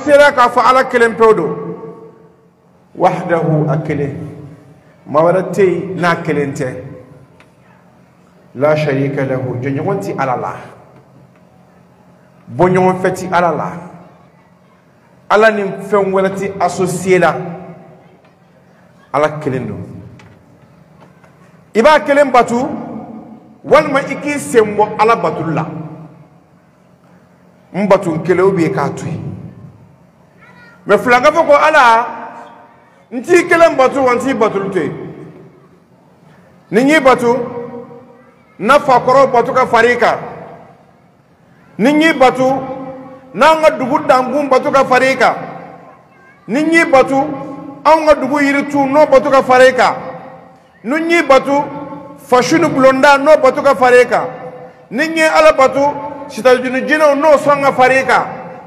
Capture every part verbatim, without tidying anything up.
sera ka fa ala kelen pedo wahdahu akile mawarati na kelente la sharika lahu jonjonti ala la bonyon feti ala la ala ni fen walati associé la ala kelendo iba kelen batu walma iki sembo ala batulla mbatu kele obi ka tuyi me flanga foko ala nti kelen batu wanti batulute ninyi batu na fakoro batu ka farika ninyi batu na nga dugu dangum batu ka farika ninyi batu anga dugu yiritu no batu ka farika ninyi batu fashunu blonda no batu ka farika ninyi ala batu sitajunu jino no songa farika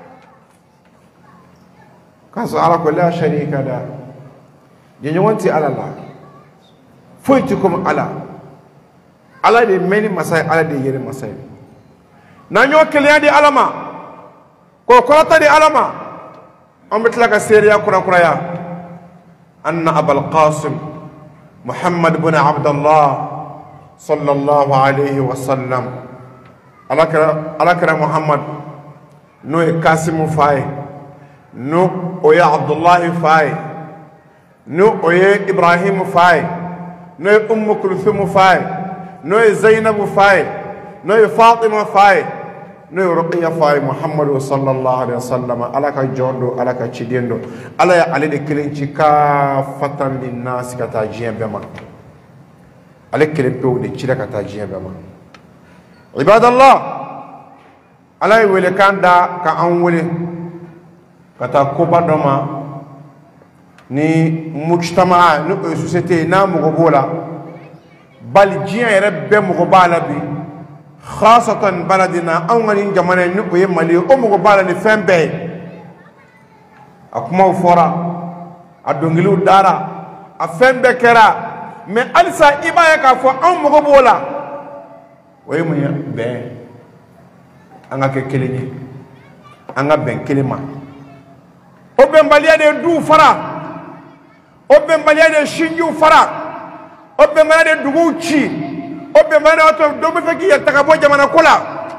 kaso ala ko la sharika da jenye wanti ala la foytukum ala ala de meni masay ala de yere masay nanyo kele di alama ko korata di alama amitla ka seriya kura kura ya anna abul qasim muhammad ibn abdullah sallallahu alayhi wa sallam alakara alakara muhammad no e qasim fay no oye abdullah fay no oye ibrahim fay no e ummu kulthum fay no e zainab fay no e fatima fay no e ruqiya fay muhammad sallallahu alaihi wasallam alaka jondo alaka chidendo ala ya ale de kelenci ka fatan lin nas kata jiyamba ale kelen pew de chira kata jiyamba ibadallah ala wele kanda ka an wele kata koba doma ni mujtama ni société na mugo bola bal jiya yere be mugo bala bi khasatan baladina aw ngani jamana ni ko yemali o mugo bala ni fembe akuma fora adongilu dara a fembe kera me alsa ibaya ka fo aw mugo bola way mu be anga ke keleni anga ben kelema o ben baliya de du fara o ben baliya de shinju fara o ben baliya de dugu ci o ben baliya to do be feki ya takabo jamana kula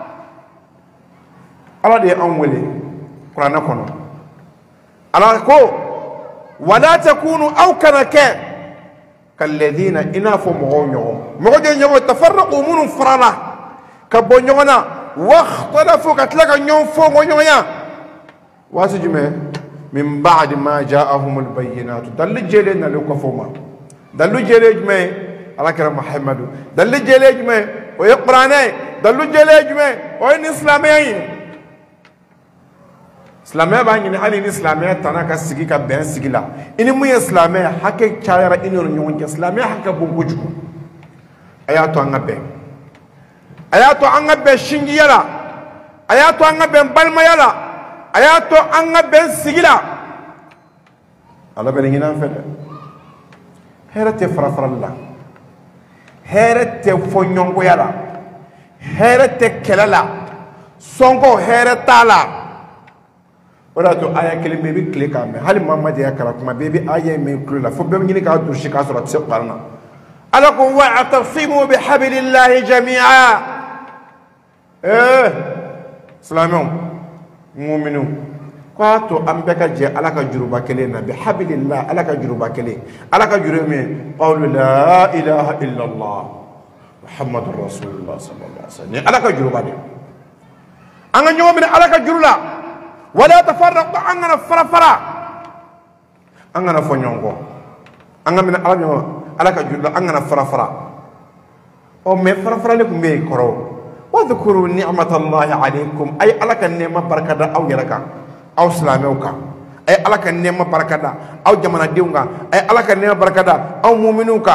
ala de an wele qur'ana kono ala ko wala takunu aw kana ka kalladina inafu mugonyo mugonyo nyago tafarraqu mun farala ka bonyona واختلفوا كتلك نيوم فوق ونيوم واسجمه من بعد ما جاءهم البينات دل جيلنا لكفوما دل جيلجمه على كلام محمد دل جيلجمه ويقرانه دل جيلجمه وين اسلامي اسلامي باني حالي اسلامي تانا كسيغي كبن سيغلا اني مو اسلامي حكي تشايرا اني نيون اسلامي حكا بوجو اياتو انغبه ayato anga be shingi yala ayato anga be balma yala ayato anga be sigila ala be ngina fete herete farafralla herete fonyongo yala herete kelala songo heretala wala to aya kelime bi klika me hal mamadi ya kala kuma bebi aya me klula fo be ngini ka dur shika sura tsqarna ala ko wa atasimu bihablillahi jami'a eh islamon mu'minu kwato ambeka je alaka juruba kele na bihablillah alaka juruba kele alaka jurume qawlu la ilaha illa allah muhammadur rasulullah sallallahu alaihi wasallam alaka juruba de anga nyomi alaka jurula wala tafarraqu angana farafara angana fonyongo anga min alaka jurula angana farafara o me farafara le kumbe koro واذكروا نعمة الله عليكم أي ألك النعمة بركة أو يركا أو سلاموكا أي ألك النعمة بركة أو جمانا ديونكا أي ألك النعمة بركة أو مؤمنوكا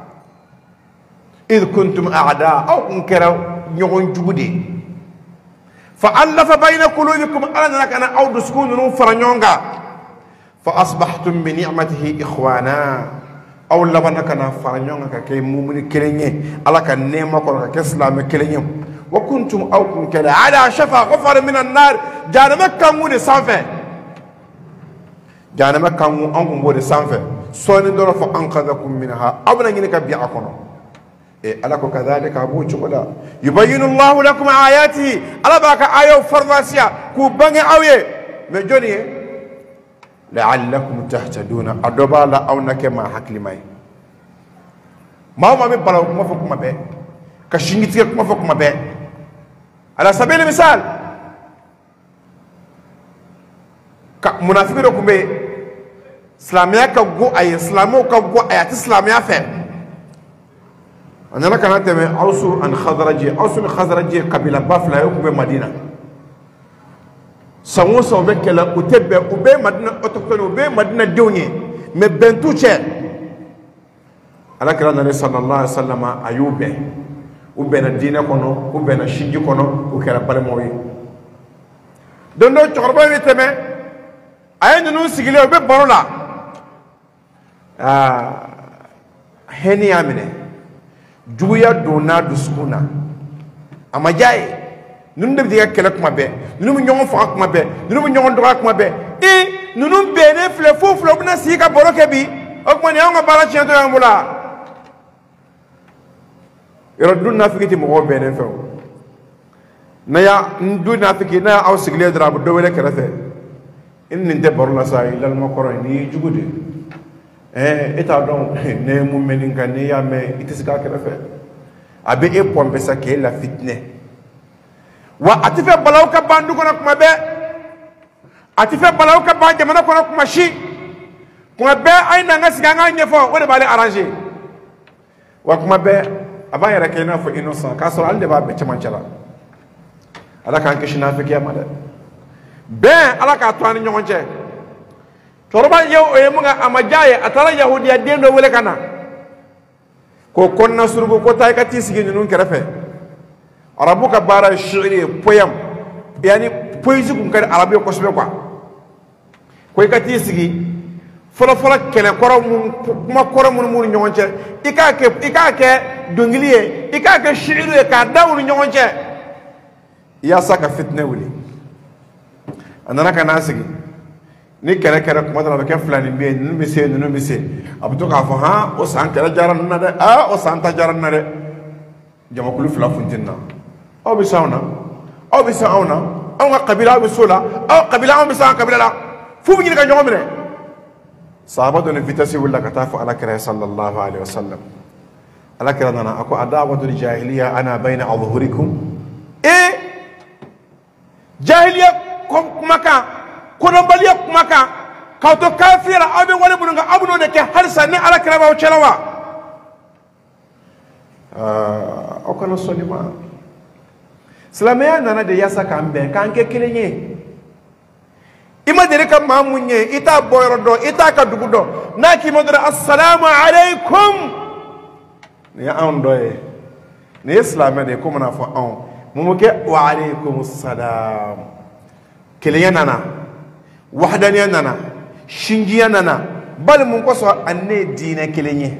إذ كنتم أعداء أو انكروا نيون جودي فألف بين قلوبكم أنا لك أنا أو دسكون فرنيونكا فأصبحتم بنعمته إخوانا أو لبنك أنا فرنيونكا كي مؤمن كليني ألك النعمة كي كسلام كليني وكنتم أو كنتم على شفا غفر من النار جانبك كمون صافي جانما كان أنكم بود سانفه سوني دور فأنقذكم منها أبنا جنك بيعكنا إيه ألاكو كذلك أبو جولا يبين الله لكم آياته ألا باك آية فرضاسيا كوبانة أويه مجوني لعلكم تهتدون أدوبا لا أو نكما حكلي ماي ما هو ما بيبلاو ما فوق ما بيه كشينجتك ما فوق ما بيه على سبيل المثال منافقين كم إسلامية كجو أي إسلامو كجو أي إسلامية فهم أنا كنا تمي أوسو أن خضرجي أوسو خضرجي قبيلة بافلا يوم بمدينة سامو سامو بكلا وتبع وبي مدينة أتوكل وبي مدينة دوني مبنتو شيء على كلا النبي صلى الله عليه وسلم أيوب وبين الدين كنو وبين الشيء كنو وكلا بالموي دون دو تقربان يتمي أين نوسيكلي وبي برولا آه هني أمينه جويا دونا دسكونا أما جاي نندب ديا كلك ما به ننوم نيون فاك ما به ننوم نيون دراك ما به إيه ننوم بينه فلفو فلو بنا سيكا بروك بي أكمل يوم قبلا شيء يوم ولا يردون نافقتي مغول بينه فلو نيا ندون نافقي نيا أو سيكلي دراب دوله كرثة إن ننتبه برولا ساي للمقرن يجودي eh eta don ne mu meninga ne ya me itisika kala fe abe e pombe sa ke la fitne wa atife balaw ka bandu kono kuma be atife balaw ka banje mana kono kuma shi kuma be ay na ngasiga nga nyefo wode bale arranger wa kuma be aba yara ke na fo innocent ka so alde ba be chamanchala ala kan ke shina fe ke amade be ala ka to an nyonje torba yow e munga amajaye atara yahudiya dendo wele kana ko konna surbu ko tay ka tisigi nun kerefe arabuka bara shi'ri poem yani poésie kun kare arabiya ko sebe kwa ko ka tisigi fola fola kele koro mun kuma koro mun mun nyonche ikake ikake dongiliye ikake shi'ri ka dawul nyonche ya saka fitne wuli anana kana sigi ni kere kere kuma dara ke fulani be nunu be se nunu be se abuto ka fo ha o san kere jaran na de ah o san ta jaran na de jama kulu fula funtinna o bi sauna o bi sauna o nga qabila bi sula o qabila o bi sa qabila la fu bi ni ka jomo mine sahaba do ne vitasi wala ka tafu ala kere sallallahu alaihi wasallam ala kere nana ako adawatu jahiliya ana baina adhhurikum e jahiliya kuma ka kono baliya kuma kan ka to kafira abe wala bunga abuno de ke harsa ne ala kira ba chelawa ah o kono solima islamia nana de yasa kambe kan ke kilenye ima de ka mamunye ita boyro do ita ka dugudo na ki modra assalamu alaikum ne an doye ne islamia de ko mona fo an mumuke wa alaikum assalam kilenye nana wahdaniya nana shingiya nana bal mun ko so anne diina kelenye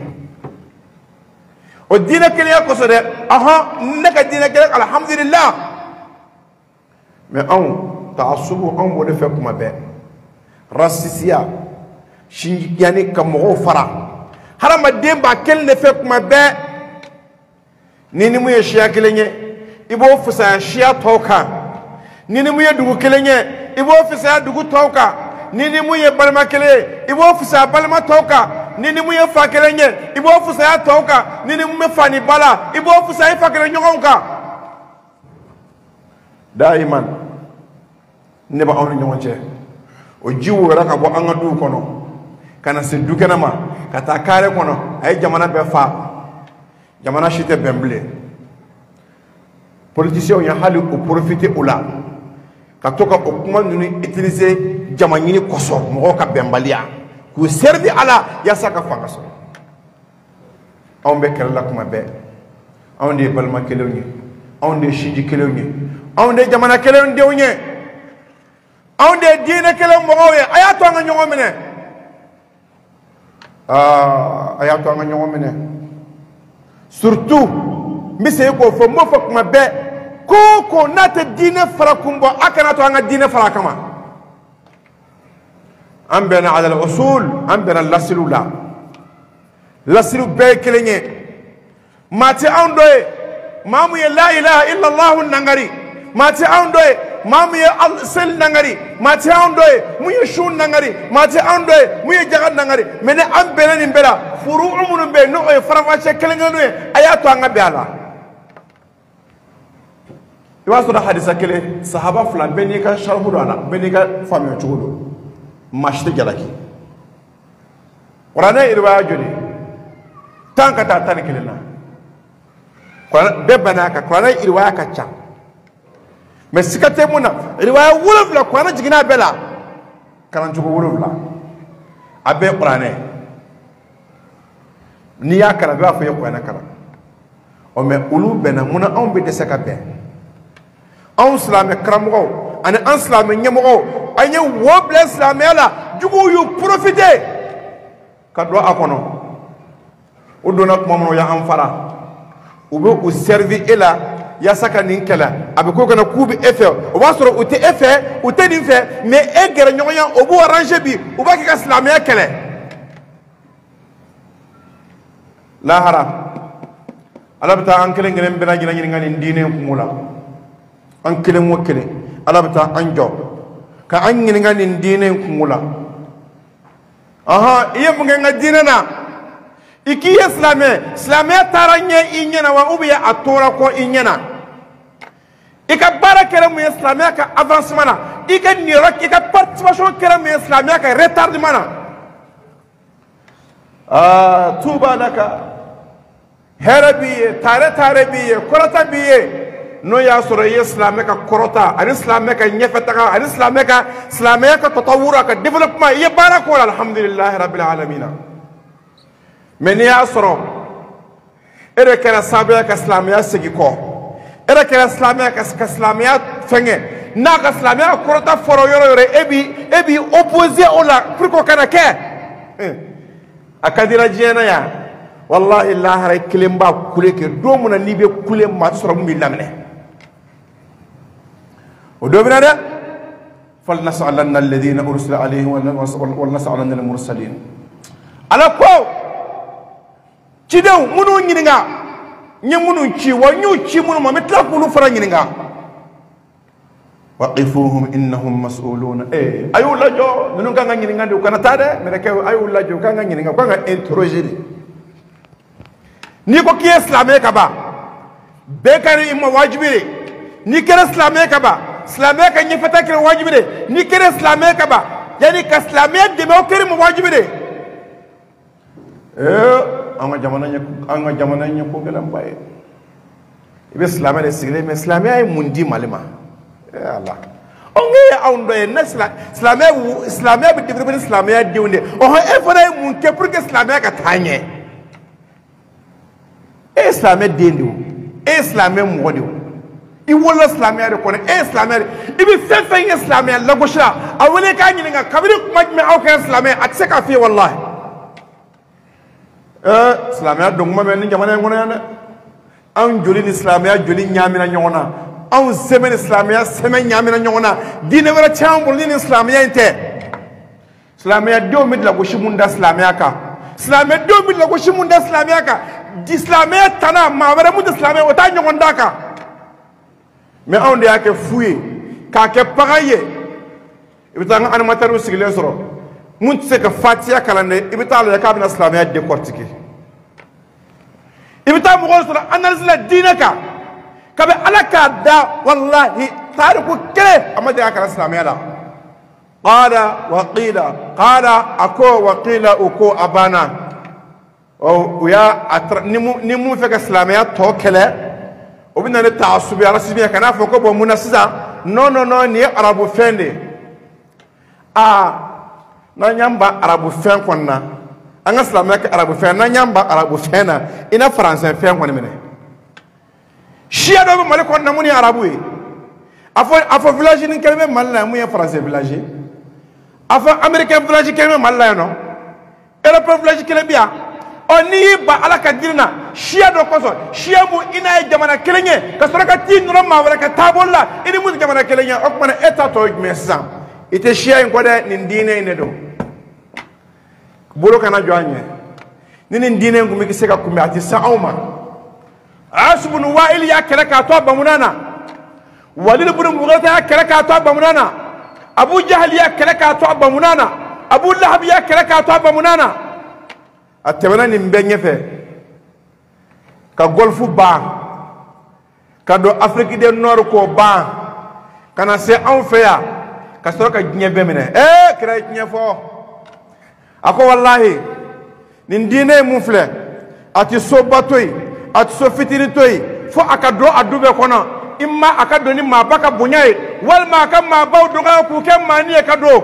o diina kelenye ko so de aha naka diina kelenye alhamdulillah mais on ta'assubu on bo de fe kuma be rasisiya shingi yani kam mo fara harama demba kelle fe kuma be nini mu ye shiya kelenye ibo fusa shiya toka nini mu ye dugu kelenye ibo ofisa dugu toka nini muye balma kele ibo ofisa balma toka nini muye fa kele nye ibo ofisa ya toka nini mume fani bala ibo ofisa fa kele nyonka daiman ne ba on nyonche o jiwu raka bo anga du kono kana se du kenama kata kare kono ay jamana be fa jamana shite bemble politicien ya hali ko profiter ola ka to ka kuma nunu utiliser jamanyini koso mo ka bembalia ku servi ala ya saka fanga so on be kala kuma be on de balma kelewni on de shiji kelewni on de jamana kelewni dewni on de dina kelew mo we ayato nga nyongo mine ah ayato nga nyongo mine surtout mise ko fo mo fa kuma be koko nate dine fara kumbo akana to anga dine fara kama أمبنا على الأصول أمبنا لسلو لا لسلو بيكليني ما تأندوي ما مي لا إله إلا الله النعري ما تأندوي ما مي السل نعري ما تأندوي مي شون نعري ما تأندوي مي جعل نعري من أمبنا نبلا فروع من بينو فرنسا كليني أياتو أنغ بيالا يواسو حديث كله صحابة فلان بينيكا شربونا بينيكا فامي تقولو ماشتي جلاكي ورانا إرواية جوني تانكا تاني كلنا كورانا ببناكا كورانا إرواية كتشا مسكتة منا إرواية ولفلا كورانا جينا بلا كلام جوكو ولفلا أبي قرانا نيا كلا بيا فيا كورانا كلا ومن أولو بنا منا أم بدسكا بيا أم سلام كرامو أنا أم سلام نيمو أنا وبل سلام يلا جوكو يو بروفيتي كدوا أكونو ودونا كمامو يا أمفرا وبو وسيرفي إلا يا سكان نينكلا أبيكو كنا كوب إفه وباسرو وتي إفه وتدي إفه مي إجر نيويا وبو أرانجي بي وباكي كسلام يا كلا لا هرا الله بتا أنكلين جنب بنا جنا جنا ندينه كمولا أنكلين وكلين الله بتا أنجو كأني جنا ندينه كمولا aha iya mungenga dinana iki islame islame taranye inyana wa ubiya atora ko inyana ika barakere mu islame ka avancement ika nira ika participation kere mu islame ka retardement ah tuba laka harabiye tare tare biye korata biye no ya sura islame ka korota an islame ka nyefata ka an islame ka islame ka tatawura ka development ya barako alhamdulillah rabbil alamin men ya sura ere kana sabe ka islame ya sigi ko ere kana islame ka islame ya fenge na ka islame ka korota foro yoro yoro ebi ebi opposé ola pour ko kana ke akadira jena ya wallahi allah ray kilemba kuleke do muna nibe kulem ma sura mu lamne ودوبنا ده فلنسألن الذين أرسل عليهم ولنسألن المرسلين على كو تيدو منو نينغا ني منو تشي ونيو تشي منو ما متلا كولو فرا نينغا وقفوهم انهم مسؤولون اي ايو لاجو منو كان نينغا دو كان تاده ملكه ايو لاجو كان نينغا كان انتروجي ني كو كي اسلامي كبا بكاري ما واجبي ني كره اسلامي كبا اسلامي كان يفتا كره واجبي ني كره اسلامي كبا يعني كاسلامي دمو كره واجبي eh anga jamana nya anga jamana nya ko gelam baye ibe islamé de sigle mais islamé ay mundi malima eh allah onge awndo e nasla islamé islamé bi developper islamé de wonde o ho e fara mun ke pour que islamé ka tanye e islamé dendi e islamé mo wodi i wala islamé de ko e islamé ibe fefe islamé la gosha awele ka nyi nga kabiri majma aw ka islamé atseka fi wallahi eh islamia dong ma men jamana ngona yana an joli islamia joli nyamina nyona an semen islamia semen nyamina nyona dine wara chambul ni islamia inte islamia do mid la goshi munda islamia ka islamia do mid la goshi munda islamia ka islamia tana ma wara munda islamia wata ngonda ka me on de yake fuye ka ke pagaye ibitanga animateur usigile soro mun se ka fatia kala ne ibita la ka bina islamia décortiquer ibita mo sura analyse la dinaka ka be alaka da wallahi tariku kale amade ka islamia la qala wa qila qala ako wa qila uko abana o ya nimu nimu fe ka islamia to kale o bina ne taassubi ala sibia kana fo ko bo munasiza non non non ni arabu fende ah na nyamba arabu fen konna anga islamia ka arabu fen na nyamba arabu fena ina français fen konna mene shia do mal konna muni arabu e afo afo village ni kelme malla mu ya français village afo américain village kelme malla no europe village kelme bia oni ba ala ka dirna shia do koso shia mu ina e jamana kelenye ka soraka tin no ma wala ka tabolla ini mu jamana kelenye okmana eta to mesa ite shia en ko de ni dine ne do bolo kana joanye nini dine ngumi kiseka kumbe ati sauma asbun wa'il ya kala ka to bamunana walid ibn mughata ya kala ka to bamunana abu jahl ya kala ka to bamunana abu lahab ya kala ka to bamunana atebana ni mbenye fe ka golfu ba ka do afrique du nord ko ba kana se en fe ya ka so ka nyebe mene eh kray nyefo ako wallahi nin dine mufle ati so batoy ati so fitiri toy fo akado adube kono imma akado ni mabaka bunyai wal ma kam ma baw do ko kem mani e kado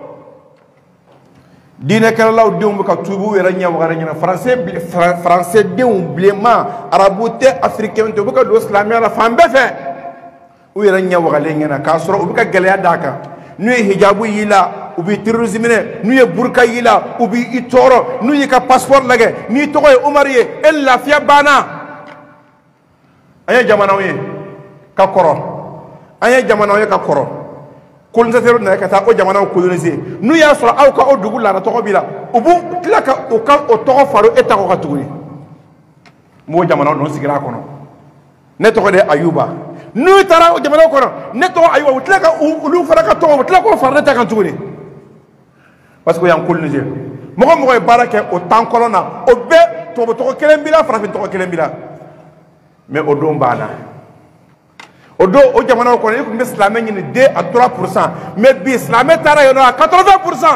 dine kala law deum ka tubu wera nyaw gara nyana français français deum blema araboute africain to buka do islamia la fambe fe wera nyaw gara nyana ka soro ubuka galya daka nuy hijabu yila ubi terrorisme ne nuy burka yila ubi itoro nuy ka passeport lage ni tokoy umariye el la fia bana aya jamana wi ka koro aya jamana wi ka koro kul nzatero na ka ta o jamana ko coloniser nuy ya soro aw ka o dugula na toko bila ubu klaka o ka o toko faro eta ko ka tuguri mo jamana don sigira kono ne toko de ayuba nuy tara o jamana kono ne toko ayuba utlaka ulu faraka toko utlaka ko farna ta kan tuguri parce que yan coloniser mo mo barake o tankolona o be to to ko kelen bila farafin to ko kelen bila mais o do mbana o do o jamana ko ne ko islam ni deux à trois pour cent mais bi islam tara yo à quatre-vingts pour cent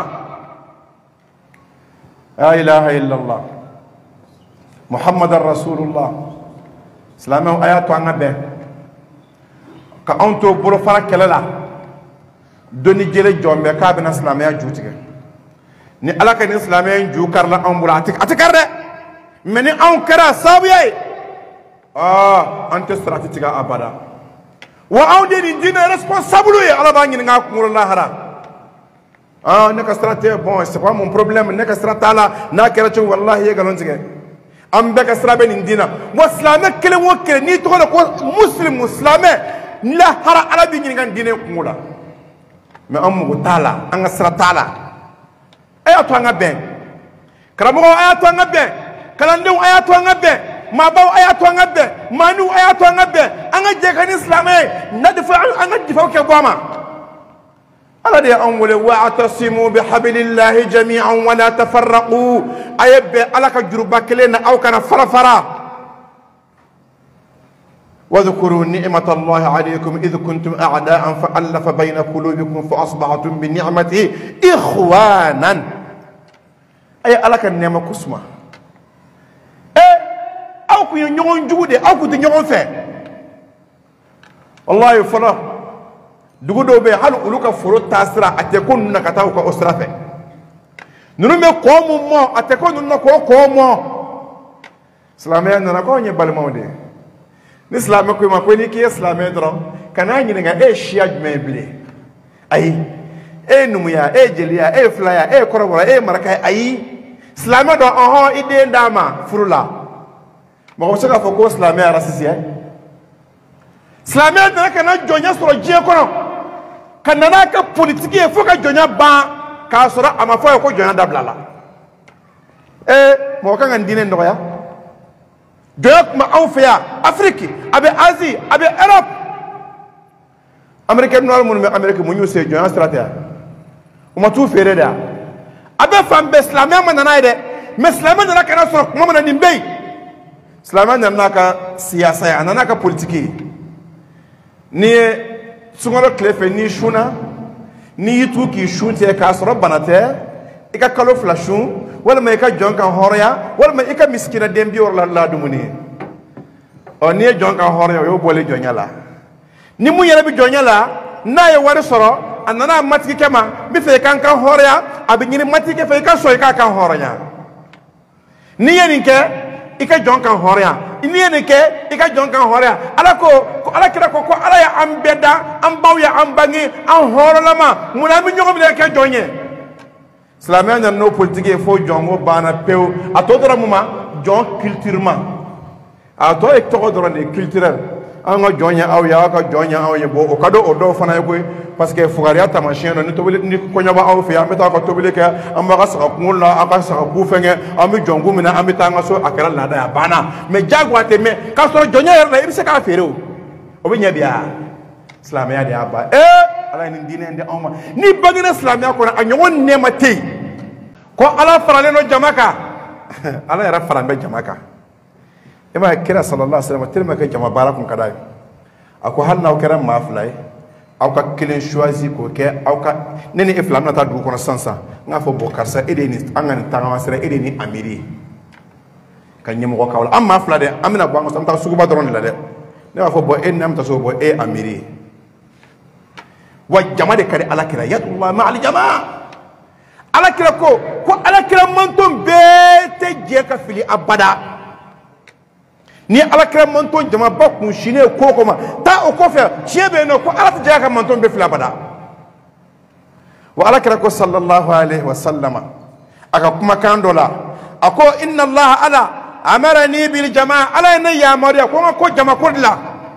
la ilaha illallah muhammadar rasulullah islam ayatu angabe ka onto bolo fara kelela doni jele jombe ka bena islam ya jutige ni alaka ni islamien ju karla ambulatik atikarde meni an kara sabiye ah ante strategique abada wa awde ni dina responsable ya ala bangi nga ko la hara ah ne ka stratégie bon c'est pas mon problème ne ka stratala na kera ci wallahi ye galon tige am be ka strabe ni dina muslime kele wo kele ni to ko muslim muslime la hara ala bi nga dina ko la mais am ko tala an stratala ayatu anga ben karamo ayatu anga ben kalande ayatu anga ben mabaw ayatu anga ben manu ayatu anga ben anga je kan islam nadfa anga difa ke boma ala de an wala wa'tasimu bihablillahi jami'an wa la tafarraqu aybe alaka juruba kelena aw kana farafara واذكروا نعمة الله عليكم إذ كنتم أعداء فألف بين قلوبكم فأصبحتم بنعمته إخوانا أي ألك النعمة كسمة إيه أو كي نيون جودة أو كي نيون فه والله يفرح دعوة به هل أولوك فرط تاسرا أتكون نكتاو كأسرافه نرمي قوم ما أتكون نكوا قوم سلامي أنا نكوا يبالمودي l'islam ko ma ko ni ki islam dron kana nyi nga e shia jmeble ay e numuya e jelia e flaya e korobora e maraka ay islam do oho ide ndama furula mo ko saka foko islam ya rasisi ay islam da kana jonya soro je kono kana na ka politique e foka jonya ba ka soro ama fo ko jonya dablala e mo ka ngandine ndo ya donc ma on fait Afrique avec Asie avec Europe américain noir mon américain mon yo c'est joint stratégie on m'a tout fait là avec femme islamien manana ide mais islamien na kana so mo manani mbey islamien na ka siyasa ya na ka politique ni sungoro klefe ni shuna ni yitu ki shunte ka so banate ika kalo flashun wala ma ika jonka horoya wala ma ika miskina dembi or la la dumuni o ni jonka horoya yo bole jonyala ni mu yere bi jonyala na ye wari soro anana matiki kema mi fe kan kan horoya abi nyini matiki fe ka so ika kan horoya ni yeni ke ika jonka horoya ni yeni ke ika jonka horoya ala ko ala kira ko ko ala ya ambeda ambaw ya ambangi an horolama munami nyogo bi ke jonye Islamien n'a no politique il faut jongo bana peu à tout moment jon culturellement à toi et toi dans les culturel anga jonya aw ya ka jonya aw ye bo o kado o do fana ko parce que fugariya tamashien ni tobili ni ko nyaba aw fi ameta ko tobili ke amba ka saka kunla aka saka ku fenge ami jongu mina amita nga so akara lada ya bana me jagwa te me ka so jonya yer na ibse ka fere o o bi nyabia islamia dia ba eh ala ni dine ndi awma ni bagina islamia ko na anyon nema te ko ala farale no jamaka ala yara farambe jamaka ima kira sallallahu alaihi wasallam tilma ke jama barakum kadai ako halna o kera maflay aw ka kelen choisi ko ke aw ka neni iflam na ta du ko sansa nga fo bokar sa edeni angani tangama sere edeni amiri kan nyemo ko kawla amma fla de amina bo ngam ta sugu ba doron la de ne wa fo bo en am ta so bo e amiri wa jama de kare ala kira yatullah ma al jamaa ala kira ko ko ala kira manton be te je ka fili abada ni ala kira manton jama ba kun shine ko koma ta o ko fe chebe no ko ala ta ka manton be fila bada wa ala kira ko sallallahu alaihi wasallama aka kuma kan dola ako inna allah ala amarani bil jamaa ala ne ya mariya ko ko jama kodla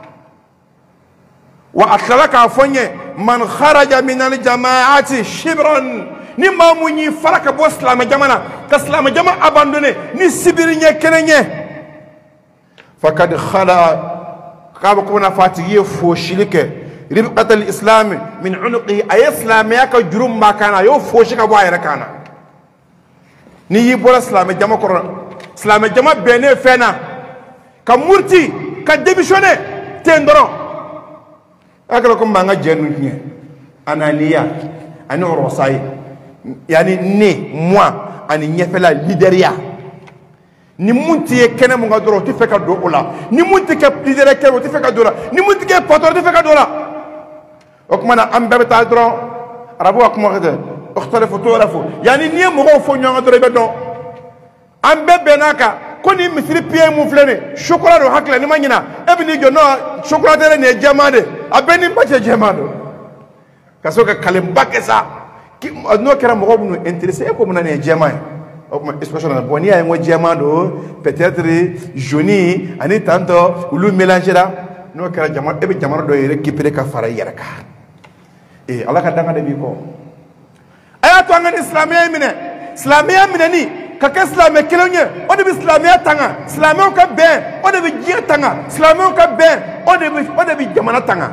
wa atlaka fonye man kharaja min al jamaati shibran ni mamunyi faraka bo islam jamana ka islam jama abandonné ni sibirinya kenenye فقد خلا قام كنا فاتيه فوشلك ربقة الإسلام من عنقه أي إسلام ياك جرم ما كان يو فوشك باير كان نيجي بولا إسلام جماعة كورن إسلام جماعة بينه فينا كمورتي كدبيشونه تندرو أكلكم بعنا جنونية أنا ليا أنا روساي يعني ني موا أنا نيفلا ليدريا ni munti ye kene mun ga doro ti fe ka do ola ni munti ke leader ke ti fe ka do la ni munti ke patron ti fe ka do la o kuma na am bebe ta doro arabu ak mo xete ikhtalafu tulafu yani ni mo go fo nyanga doro be do am bebe naka ko ni misri pie mu flene chocolat do hakla ni manyina e bi ni jo no chocolat tere ne jamade abeni bache jamado kaso ka kalim bakesa ki no kera mo go bu intéressé e ko mo na ne jamay especially bon il y a un diamant peut-être jauni ani tanto ulu mélanger là no kala jama e be jamaro do récupérer ka fara yaraka e ala ka danga de bi ko aya to ngan islamiyya mine islamiyya mine ni ka ka islamiyya kelonye o de islamiyya tanga islamiyya ka be o de bi jiya tanga islamiyya ka be o de bi o de bi jamana tanga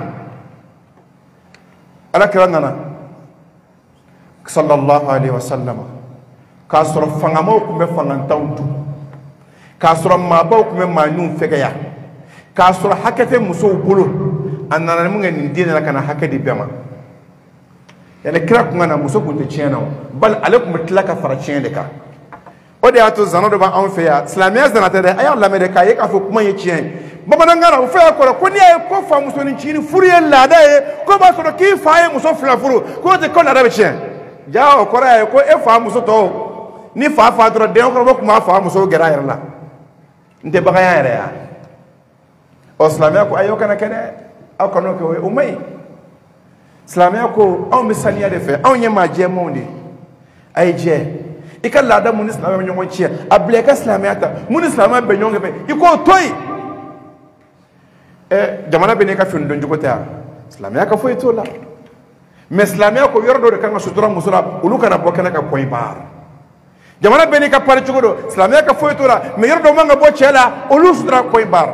ala kala nana sallallahu alaihi wasallam ka sɔrɔ fangamaw kun bɛ fangantanw dun k'a sɔrɔ maabaw kun bɛ maaɲuw fɛgɛya k'a sɔrɔ hakɛ tɛ musow bolo a nana ni mun kɛ nin den nana ka na hakɛ di bɛɛ ma yanni kira kun ka na muso kun tɛ tiɲɛ na o bali ale kun bɛ tila ka fara tiɲɛ de kan o de y'a to zana dɔ b'anw fɛ yan silamɛya zana tɛ dɛ a y'a lamɛn de k'a ye k'a fɔ kuma ye tiɲɛ ye bamanankan na o fɛn kɔrɔ ko n'i y'a ye ko fa musoninncinin furu ye laada ye ko b'a sɔrɔ k'i fa ye muso fila furu k'o tɛ ko laada bɛ tiɲɛ jaa o kɔrɔ y'a ye ko e fa muso tɔw ni fa fa dɔrɔn den kɔrɔba kun b'a fa muso gɛrɛ a yɛrɛ la n tɛ bagaya yɛrɛ ya ɔ silamɛya ko ayi o kana kɛ dɛ aw kan'o kɛ o ye o man ɲi silamɛya ko anw bɛ saniya de fɛ anw ye maa jɛmanw de a ye jɛ i ka laada mun ni silamɛya bɛ ɲɔgɔn tiɲɛ a bila i ka silamɛya ta mun ni silamɛya bɛ ɲɔgɔn fɛ i k'o to yen ɛ jamana bɛ n'i ka fini don cogo tɛ yan silamɛya ka foyi t'o la mɛ silamɛya ko yɔrɔ dɔ de kan ka sutura muso la olu kana bɔ kɛnɛ ka point barre jamana bɛ n'i ka pari cogo dɔ silamɛya ka foyi t'o la mɛ yɔrɔ dɔ man ka bɔ cɛ la olu sutura point barre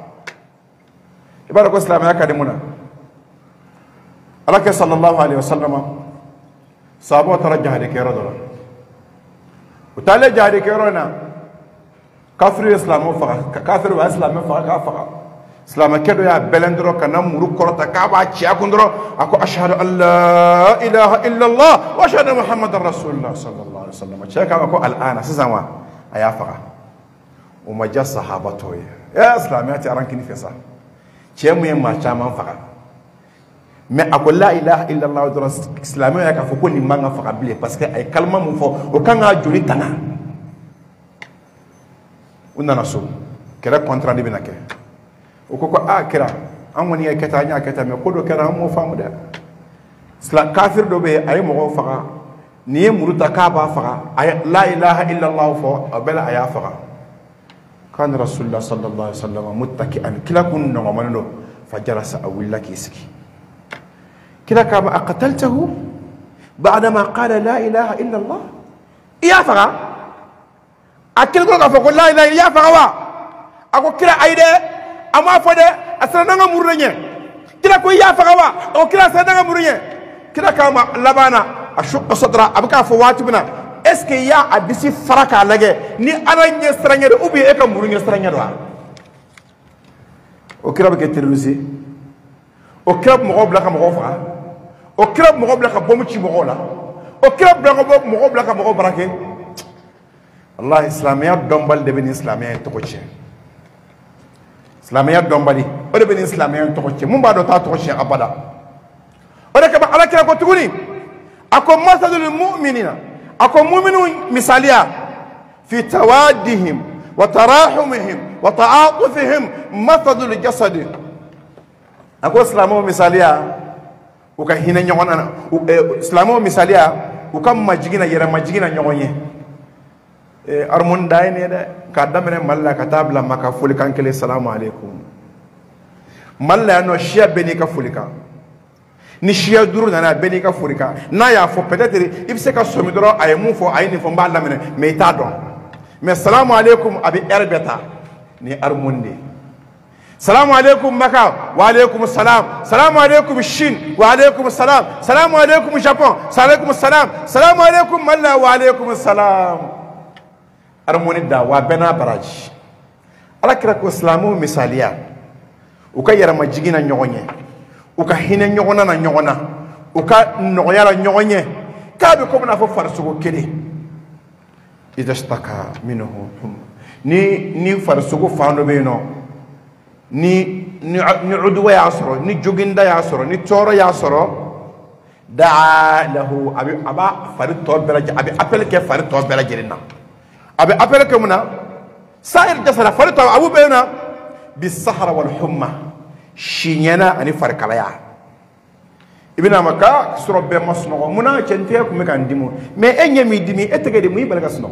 i b'a dɔn ko silamɛya ka di mun na alakɛ sallallahu alaihi wasallam sahabaw taara jahadikɛyɔrɔ dɔ la u taalen jahadikɛyɔrɔ in na kafiri ye silamɛw faga kafiri b'a silamɛ faga k'a faga silamɛkɛ dɔ y'a bɛlɛn dɔrɔn ka na muru kɔrɔta k'a b'a ci a kun dɔrɔn a ko ashhadu an la ilaha illallah wa ashhadu muhammadan rasulullah sallallahu alaihi wasallam cɛ k'a ma ko al'ana sisan wa a y'a faga o ma diya sahaba tɔw ye ɛ silamɛya tɛ arankini fɛ sa cɛ mun ye maa caman faga mɛ a ko la ilaha illallah dɔrɔn silamɛw y'a k'a fɔ ko nin man ka faga bilen parce que a ye kalima mun fɔ o kan k'a joli tanga u nana so kɛlɛ kɔntrandi bɛna kɛ o ko ko a kɛra an kɔni ye kɛta an y'a kɛta mɛ ko dɔ kɛra an m'o faamu dɛ sila kafiri dɔ bɛ yen a ye mɔgɔw faga nin ye muru ta k'a b'a faga a ye la ilaha illallah fɔ a bɛɛ la a y'a faga kan rasulullah sallallahu alaihi wasallam muttaki an kila kun nɔgɔmanin don فجلس أول لك يسكي كده كما أقتلته بعدما قال لا إله إلا الله يا فغا أكل قولك فقول لا إله يا فغا أقول كده أيده أما فده أسرنا مرنية كده كوي يا فغا أو كده أسرنا مرنية كده كما لبانا أشوف صدرا أبكى فواتبنا اسكي يا أدسي فرق على ni aranye stranya de ubi e kam burunya stranya do o kirab ke terrorisé o kirab mo obla ka mo fa o kirab mo obla ka bomu ci mo la o kirab da ko mo obla ka mo barake Allah islamiyya dombal de ben islamiyya to ko ci islamiyya dombali o de ben islamiyya to ko ci mum ba do ta to ko ci abada o de ka ba ala kira ko tuguni ako masadul mu'minina ako mu'minu misaliya في توادهم وتراحمهم وتعاطفهم مثل الجسد أقول إسلامه مثاليا وكهنا نيوانا إسلامه مثاليا وكم مجينا يرى مجينا نيوانيه أرمون داين يدا كادمنا ملا كتاب لما كفولي كان كلي السلام عليكم ملا أنو شيا بني كفولي كان نشيا دور نانا بني كفولي كان نايا فو peut-être il sait que somidro ay mu fo ay ni fo mballa mene mais ta don mais salamu alaikum abi erbeta ni armundi salamu alaikum maka wa alaikum salam salamu alaikum shin wa alaikum salam salamu alaikum japon alaikum salam salamu alaikum malla wa alaikum salam armuni da wa bena baraji ala kira ko islamu misaliya uka yara majigina nyonye uka hina nyona na nyona uka noyala nyonye kabe ko na fo farsugo kede إذا اشتكى منه ني ني فرسوكو فاندو بينو ني ني عدوى يعصره ني جوجندا يعصره ني تورو يعصره دعا له أبي أبا فرد تور بلج أبي أبل كيف فرد تور بلج لنا أبي أبل كمنا سائر جسنا فرد تور أبو بينا بالسحر والحمى شينينا أني فرق عليا ابن مكة سورة بمسنو منا جنتيا كم كان ديمو ما أني ميدمي أتجد مي بلغ سنو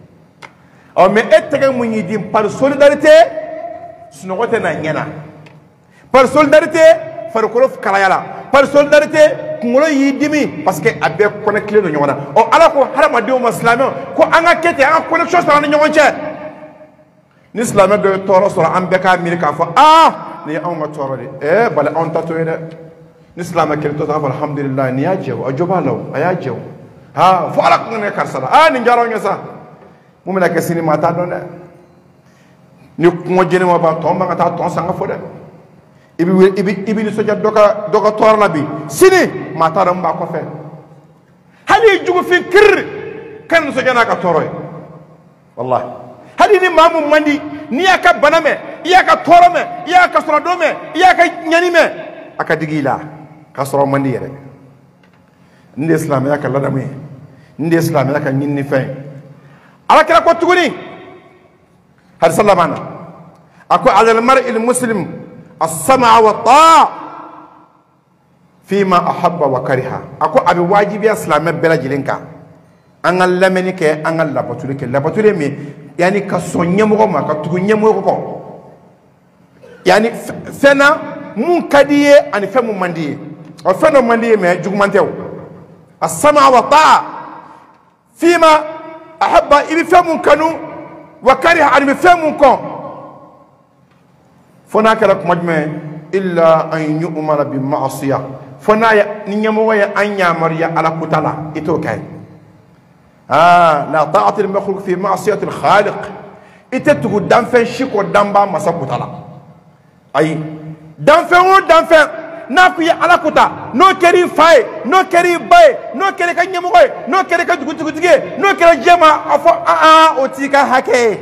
أو ما أتجد مي ديم par solidarité سنو تنا نينا par solidarité فرقولف كلايلا par solidarité كمولو يدمي parce que أبي كنا كلنا نيونا أو على كو هرم أديو مسلمين كو أنا كتي أنا connexion سرنا نيوان شيء نسلم ده تورو سرنا أم بكا ميركا فا آه نيا أم تورو دي إيه بل أنت تويدا نسلم كلتو تقول الحمد لله نياجو أجوبالو أياجو ها فعلك من كرسلا آه نجارو نيسا ممنا كسيني ما تادونا نيكموجيني ما باتوم ما كتا تون سانغ فودا إبي إبي إبي نسوجا دوكا دوكا تورنا بي سيني ما تارم باكو فين هذه يجوا في كر كان نسوجا ناكا توروي والله هذه ني مامو ماندي نياكا بنامه ياكا تورمه ياكا سرادومه ياكا نيانيمه أكا دقيلا كسر مندي رك ندي إسلام يا كلا دمي ندي إسلام يا كنيني فين على كلا كنت تقولي هذا سلام أنا أكو على المرء المسلم السمع والطاعة فيما أحب وكره أكو أبي واجب يا إسلام بلا جلينكا أنا لمني كه أنا لبطولي كه لبطولي مي يعني كسونيا مغما كتغنيا مغما يعني فنا mun kadiye ani femu mandiye o feno mandiye me jugmantew as-sam'a wa ta'a fima ahabba ibi femu kanu wa kariha ani femu ko fona kala ko majme illa an yu'mara bi ma'siyah fona ya ni nyamo ya anya mariya ala kutala ito kay ah la ta'ati al-makhluq fi ma'siyati al-khaliq itatu dan fen shiko damba masakutala ay danfɛn o danfɛn n'a ko ye ala kota n'o kɛra i fa ye n'o kɛra i ba ye n'o kɛra i ka ɲɛmɔgɔ ye n'o kɛra i ka dugutigi ye n'o kɛra jɛma a fɔ aa o t'i ka hakɛ ye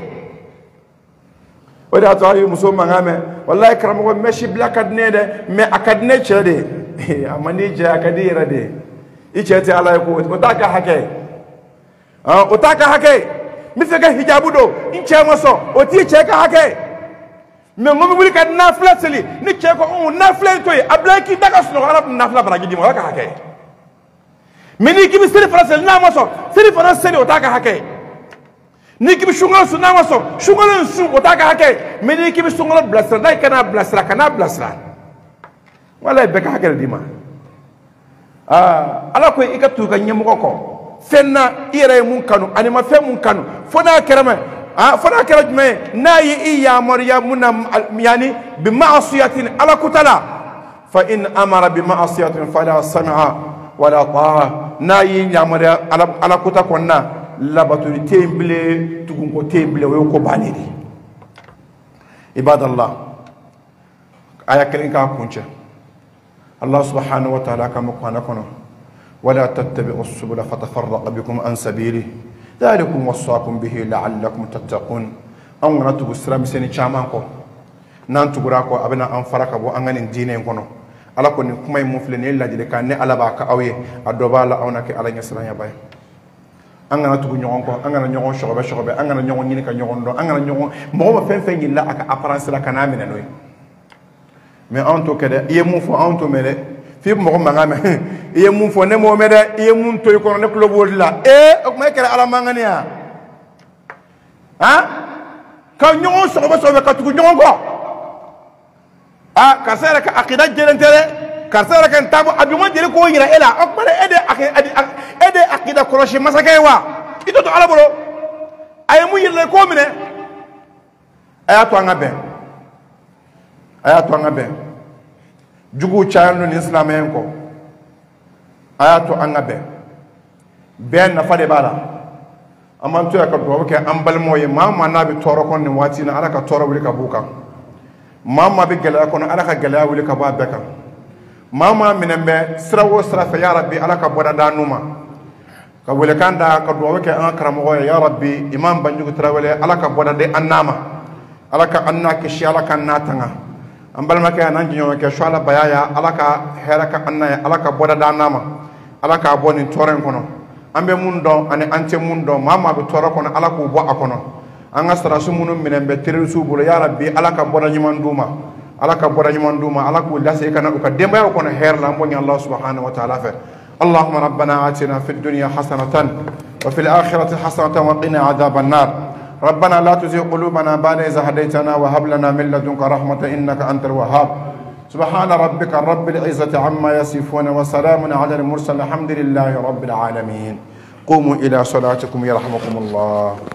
o de y'a to a ye muso mankan mɛn walayi karamɔgɔ mɛsi bila ka di ne ye dɛ mɛ a ka di ne cɛ de ye a man di cɛ a ka di i yɛrɛ de ye i cɛ tɛ ala ye ko o t'a ka hakɛ ye o t'a ka hakɛ ye n bɛ fɛ ka hijabu don n cɛ ma sɔn o t'i cɛ ka hakɛ ye mais ngomi wuli ka nafila seli ni cɛ ko on nafila to ye abla ki daga suno ala nafila baraji di mo ka hakɛ mais ni kibi seli fara seli na ma so seli fara seli o ta ka hakɛ ni kibi shungalo su na ma so shungalo su o ta ka hakɛ mais ni kibi shungalo blasra dai kana blasra kana blasra wala be ka hakere dima ah ala ko ikatu ga nyemo ko fenna ire mun kanu anima fe mun kanu fona kerama ah fona kerajme nayi iya maryam munam yani bi ma'siyatin ala kutala fa in amara bi ma'siyatin fala sam'a wala ta'a nayi ya maryam ala ala kuta konna labatu temble tugun ko temble wo ko banidi ibadallah aya kelen ka kunce الله سبحانه وتعالى كما كان كنا ولا تتبعوا السبل فتفرق بكم عن سبيله ذلكم وصاكم به لعلكم تتقون أن نتبو السلام سني شامانكو نانتبراكو أبنا أنفرك أبو أنغن دينين كنا على كون كما يمفلن إلا جل كان على باك أوي الدبال أو نك على يسلم يا باي أنغن تبو نيونكو أنغن نيون شغبة شغبة أنغن نيون ينك نيون دو أنغن نيون مو فين فين يلا أك أبرانس لا كنا من نوي mais anto kede ye mun fo anto mele fi mo manga me ye mun fo ne mo mede ye mun toy ko ne klo bodla e o me kere ala manga ne ha ka nyon so ba so be ka tu nyon ko ah ka sere ka akida jelen tere ka sere ka tabo aduma jere ko yira ela o mele ede akida ede akida koloshi masakay wa ito to ala bolo ay mu yirle ko mine ayato ngabe ayato ngabe jugu chayano ni islamen ko ayato ngabe ben na fade bala amanto ya ka do ke ambal moye mama nabi toro kon ni wati na alaka toro wuli ka buka mama bi gela kon alaka gela wuli ka ba beka mama minembe sirawo sirafa ya rabbi alaka boda danuma ka wuli kanda ka do ke an karamo ya rabbi imam banjugo trawale alaka boda de annama alaka annaki shi alaka natanga ambal maka nan jinyo ke shala bayaya alaka heraka annaya alaka boda danama alaka boni toren kono ambe mundo ane ante mundo mama be toro kono alaka bo akono anga sara sumunu minembe tere subulo ya rabbi alaka boda nyimanduma alaka boda nyimanduma alaka lase kana ko demba kono herla mboni allah subhanahu wa ta'ala fa اللهم ربنا آتنا في الدنيا حسنة وفي الآخرة حسنة وقنا عذاب النار ربنا لا تزغ قلوبنا بعد إذ هديتنا وهب لنا من لدنك رحمة إنك أنت الوهاب سبحان ربك رب العزة عما يصفون وسلام على المرسل الحمد لله رب العالمين قوموا إلى صلاتكم يرحمكم الله